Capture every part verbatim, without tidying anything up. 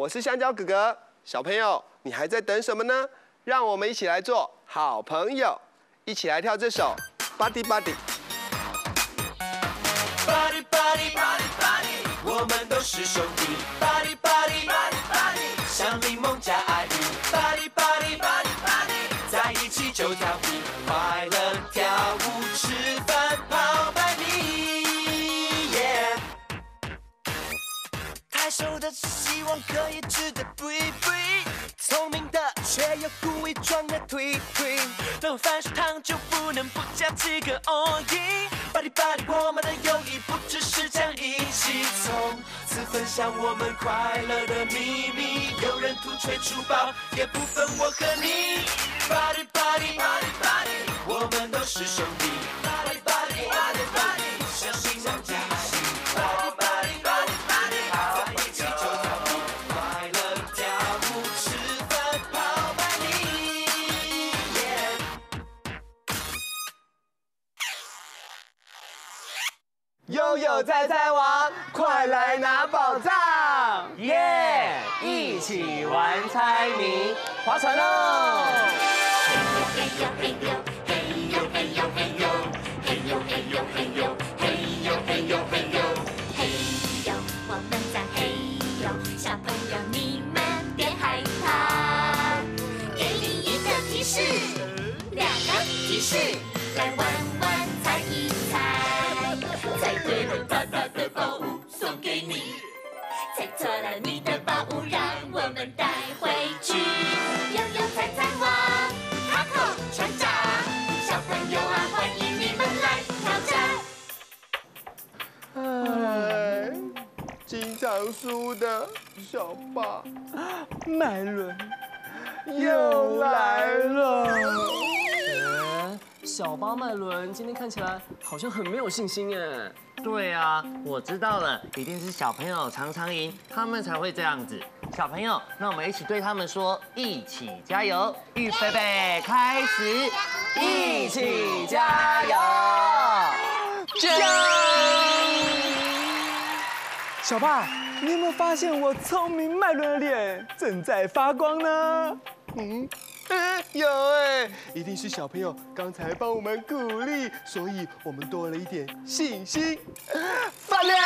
我是香蕉哥哥。小朋友，你还在等什么呢？让我们一起来做好朋友，一起来跳这首《Buddy Buddy》。 Buddy Buddy Buddy Buddy， 我们都是兄弟。Buddy Buddy Buddy Buddy， 像柠檬加爱玉。Buddy Buddy Buddy Buddy， 在一起就调皮，快乐跳舞吃饭跑百米。Yeah， 太瘦的希望可以吃得不一不一，聪明的却又故意装的推推，冷饭食汤就不能不加几个 all in。Buddy Buddy， 我们的友谊不只是讲义气，从此分享我们快乐的秘密。有人土吹出包，也不分我和你。Buddy Buddy Buddy Buddy， 我们都是兄弟。Buddy Buddy Buddy Buddy， 相信能继续。Buddy Buddy Buddy Buddy， 在一起就调皮，快乐跳舞吃饭跑百米。Yeah。 悠悠猜猜王，快来拿宝藏！ 耶！一起玩猜谜，划船喽！ 嘿呦嘿呦嘿呦嘿呦嘿呦嘿呦嘿呦嘿呦嘿呦嘿呦嘿呦嘿呦，我们在嘿呦，小朋友你们别害怕，给你一个提示，两个提示，来玩玩猜一猜，猜对了大大的宝物送给你，猜错了你的宝物让我们带回去。悠悠猜猜王，哈口船长，小朋友啊，欢迎你们来挑战。 哎，经常输的小爸麦伦又来了。 哎，小巴麦伦今天看起来好像很没有信心耶。 对啊，我知道了，一定是小朋友常常赢，他们才会这样子。小朋友，那我们一起对他们说，一起加油！预备备，开始！ 一起加油！小爸，你有没有发现我聪明麦伦的脸正在发光呢？ 嗯，哎，有哎，一定是小朋友刚才帮我们鼓励，所以我们多了一点信心，发亮。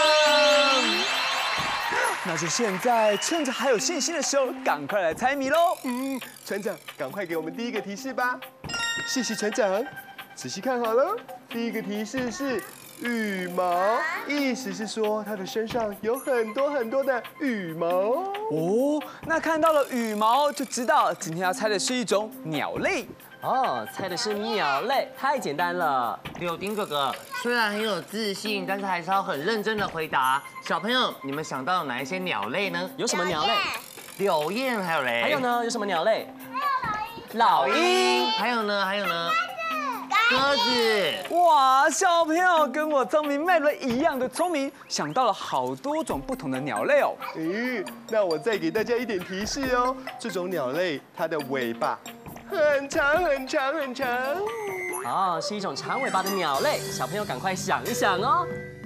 那就现在趁着还有信心的时候，赶快来猜谜喽！ 嗯，船长，赶快给我们第一个提示吧。谢谢船长，仔细看好了，第一个提示是羽毛，意思是说它的身上有很多很多的羽毛。 哦，那看到了羽毛就知道今天要猜的是一种鸟类。哦，猜的是鸟类，太简单了。 柳丁哥哥虽然很有自信，但是还是要很认真的回答。小朋友，你们想到有哪一些鸟类呢？ 有什么鸟类？ 柳燕，还有嘞？ 还有呢？有什么鸟类？老鹰。 还有呢？还有呢？鸽子。 哇，小朋友跟我聪明麦伦一样的聪明，想到了好多种不同的鸟类哦。 咦，那我再给大家一点提示哦，这种鸟类它的尾巴很长很长很长。 哦，是一种长尾巴的鸟类，小朋友赶快想一想哦。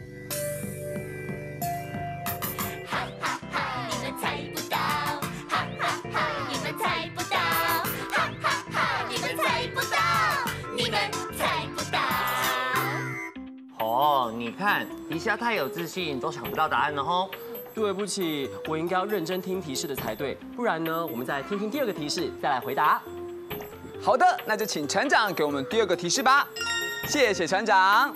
哈哈哈，你们猜不到，哈哈哈，你们猜不到，哈哈哈，你们猜不到，你们猜不到。 哦，你看，迪夏太有自信，都想不到答案了吼。 对不起，我应该要认真听提示的才对，不然呢，我们再来听听第二个提示，再来回答。好的，那就请船长给我们第二个提示吧。谢谢船长。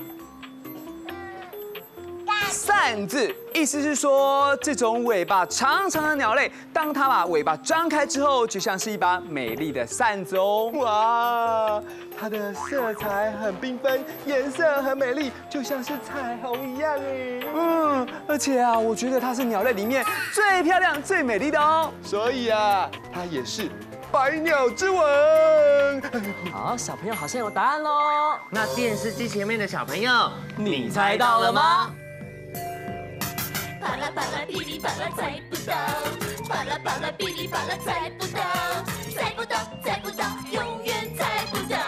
扇子，意思是说这种尾巴长长的鸟类，当它把尾巴张开之后，就像是一把美丽的扇子哦。 哇，它的色彩很缤纷，颜色很美丽，就像是彩虹一样哎。 嗯，而且啊，我觉得它是鸟类里面最漂亮、最美丽的哦。 所以啊，它也是百鸟之王。 好，小朋友好像有答案喽。 那电视机前面的小朋友， 你猜到了吗？ 啪啦啪啦噼里啪啦猜不到，啪啦啪啦噼里啪啦猜不到，猜不到猜不到，永远猜不到。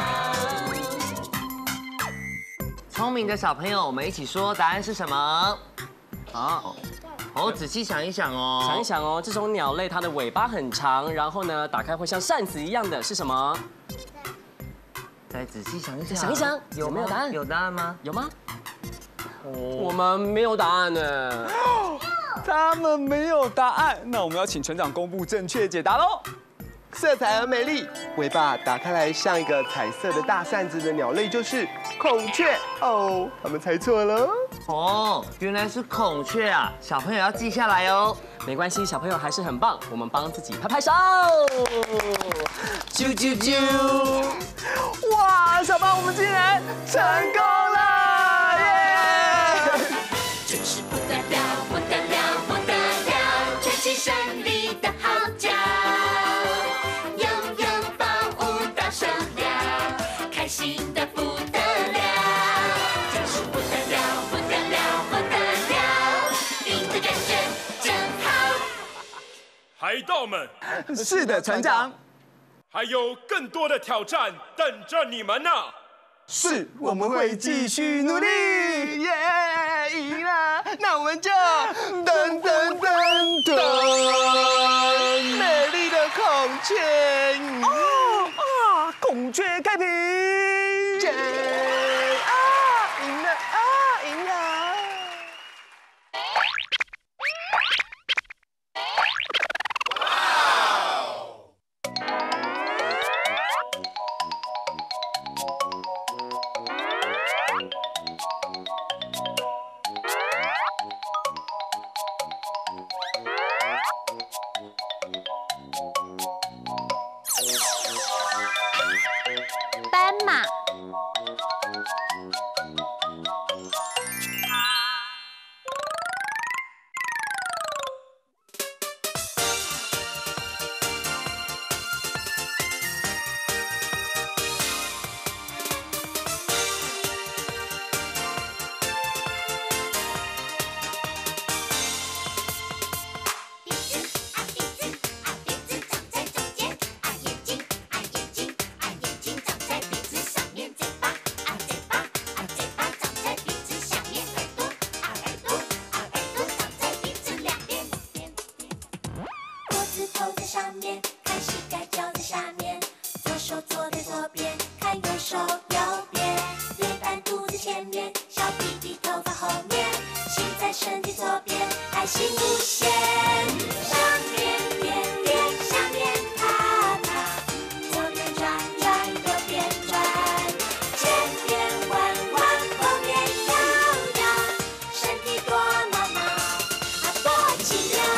聪明的小朋友，我们一起说答案是什么？好， 哦，仔细想一想哦。 想一想哦，这种鸟类它的尾巴很长，然后呢，打开会像扇子一样的是什么？ 再仔细想一想。 想一想， 有有没有答案？ 有答案吗？ 有吗？我们没有答案呢。 他们没有答案，那我们要请船长公布正确解答喽。 色彩而美丽，尾巴打开来像一个彩色的大扇子的鸟类就是孔雀哦。他们猜错了。 哦，原来是孔雀啊！小朋友要记下来哦。 没关系，小朋友还是很棒，我们帮自己拍拍手。啾啾啾！ 哇，小胖，我们竟然成功了！耶！ 真是不得了，不得了，不得了！吹起胜利的号角，拥有宝物到手了，开心的不得了！真是不得了，不得了，不得了！赢的感觉真好。 海盗们， 是的，船长， 还有更多的挑战等着你们呢！ 是，我们会继续努力。耶，赢了，那我们就噔噔噔噔，美丽的孔雀哦啊，孔雀开屏！ 耶啊，赢了啊，赢了！ 斑马。鼻子啊鼻子啊鼻子长在中间啊眼睛啊眼睛啊眼睛长在鼻子上面，嘴巴啊嘴巴啊嘴巴长在鼻子下面，耳朵啊耳朵啊耳朵长在鼻子两边。脖子头在上面，看膝盖脚在下面，左手坐在左边，看右手右边，脸蛋肚子前面，小屁屁头发后面，心在身体左边，爱心无限。上面练练，下面爬爬，左边转转，右边转，前面弯弯，后面摇摇，身体多毛毛，啊多奇妙。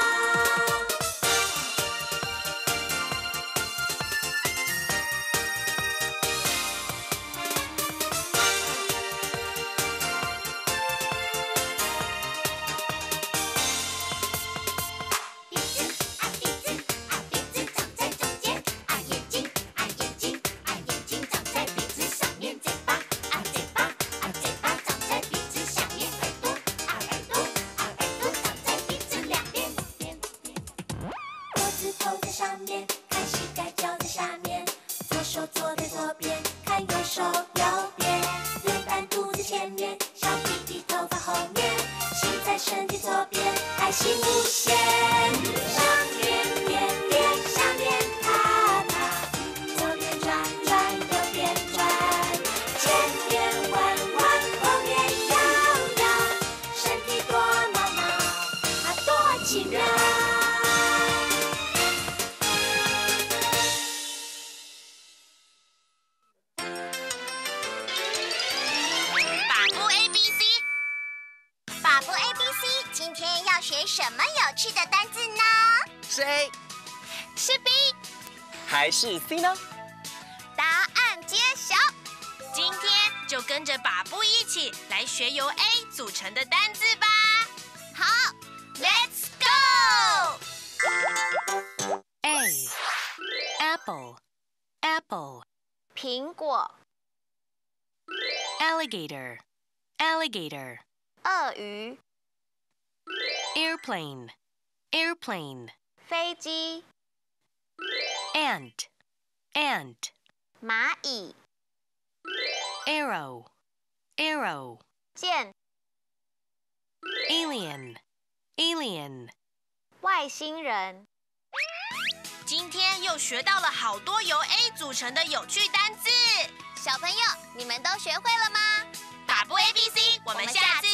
鼻子啊鼻子啊鼻子长在中间啊眼睛啊眼睛啊眼睛长在鼻子上面，嘴巴啊嘴巴啊嘴巴长在鼻子下面，耳朵啊耳朵啊耳朵长在鼻子两边。脖子头在上面，看膝盖脚在下面，左手坐在左边，看右手右边，脸蛋肚子前面，小屁屁头发后面，心在身体左边，爱心无限。上面练练，下面爬爬，左边转转，右边转，前面弯弯，后面摇摇，身体多毛毛，啊多奇妙。 法布 A B C， 法布 A B C， 今天要学什么有趣的单字呢？ 是 A 是 B， 还是 C 呢？ 答案揭晓。今天就跟着把布一起来学由 A 组成的单字吧。好 ，Let's go。 A apple apple 苹果、 alligator alligator 鳄鱼、 airplane airplane 飞机、 ant ant 蚂蚁、 arrow arrow 箭、 alien alien, 外星人。 今天又学到了好多由 A 组成的有趣单字， 小朋友，你们都学会了吗？ 打不 A B C，我们下次